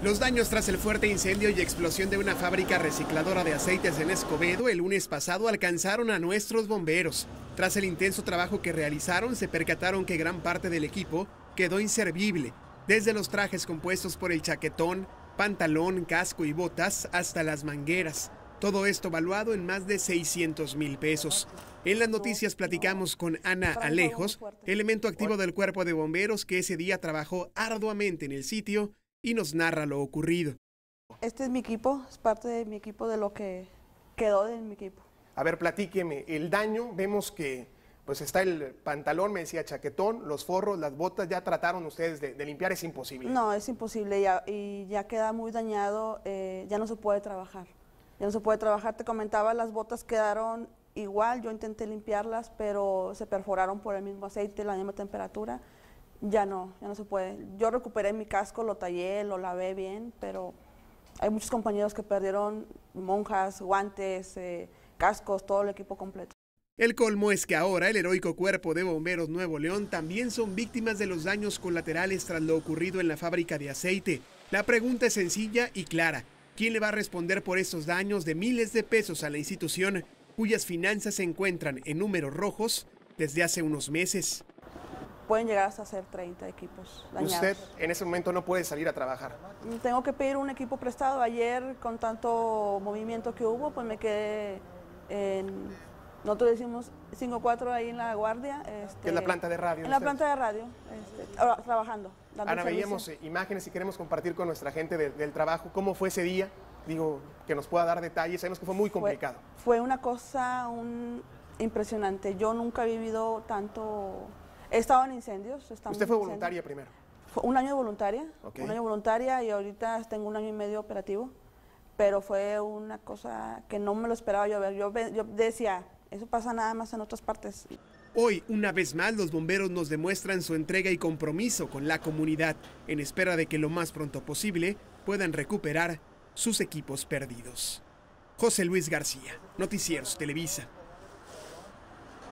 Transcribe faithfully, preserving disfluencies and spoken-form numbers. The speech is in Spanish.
Los daños tras el fuerte incendio y explosión de una fábrica recicladora de aceites en Escobedo el lunes pasado alcanzaron a nuestros bomberos. Tras el intenso trabajo que realizaron, se percataron que gran parte del equipo quedó inservible, desde los trajes compuestos por el chaquetón, pantalón, casco y botas hasta las mangueras. Todo esto valuado en más de seiscientos mil pesos. En las noticias platicamos con Ana Alejos, elemento activo del Cuerpo de Bomberos que ese día trabajó arduamente en el sitio y nos narra lo ocurrido. Este es mi equipo, es parte de mi equipo, de lo que quedó de mi equipo. A ver, platíqueme, el daño, vemos que pues está el pantalón, me decía chaquetón, los forros, las botas, ¿ya trataron ustedes de, de limpiar? ¿Es imposible? No, es imposible ya, y ya queda muy dañado, eh, ya no se puede trabajar. Ya no se puede trabajar, te comentaba, las botas quedaron igual, yo intenté limpiarlas, pero se perforaron por el mismo aceite, la misma temperatura. Ya no, ya no se puede. Yo recuperé mi casco, lo tallé, lo lavé bien, pero hay muchos compañeros que perdieron monjas, guantes, eh, cascos, todo el equipo completo. El colmo es que ahora el heroico Cuerpo de Bomberos Nuevo León también son víctimas de los daños colaterales tras lo ocurrido en la fábrica de aceite. La pregunta es sencilla y clara. ¿Quién le va a responder por estos daños de miles de pesos a la institución cuyas finanzas se encuentran en números rojos desde hace unos meses? Pueden llegar hasta ser treinta equipos dañados. Usted en ese momento no puede salir a trabajar. Tengo que pedir un equipo prestado. Ayer, con tanto movimiento que hubo, pues me quedé en, nosotros decimos cinco cuatro ahí en la guardia. Este, en la planta de radio. En la planta de radio, este, ahora, trabajando. Ana, veíamos eh, imágenes y queremos compartir con nuestra gente de, del trabajo. ¿Cómo fue ese día? Digo, que nos pueda dar detalles. Sabemos que fue muy complicado. Fue, fue una cosa un, impresionante. Yo nunca he vivido tanto... He estado en incendios. ¿Usted fue voluntaria primero? Fue un año de voluntaria, okay. un año voluntaria y ahorita tengo un año y medio operativo, pero fue una cosa que no me lo esperaba yo ver. Yo, yo decía, eso pasa nada más en otras partes. Hoy, una vez más, los bomberos nos demuestran su entrega y compromiso con la comunidad, en espera de que lo más pronto posible puedan recuperar sus equipos perdidos. José Luis García, Noticieros Televisa.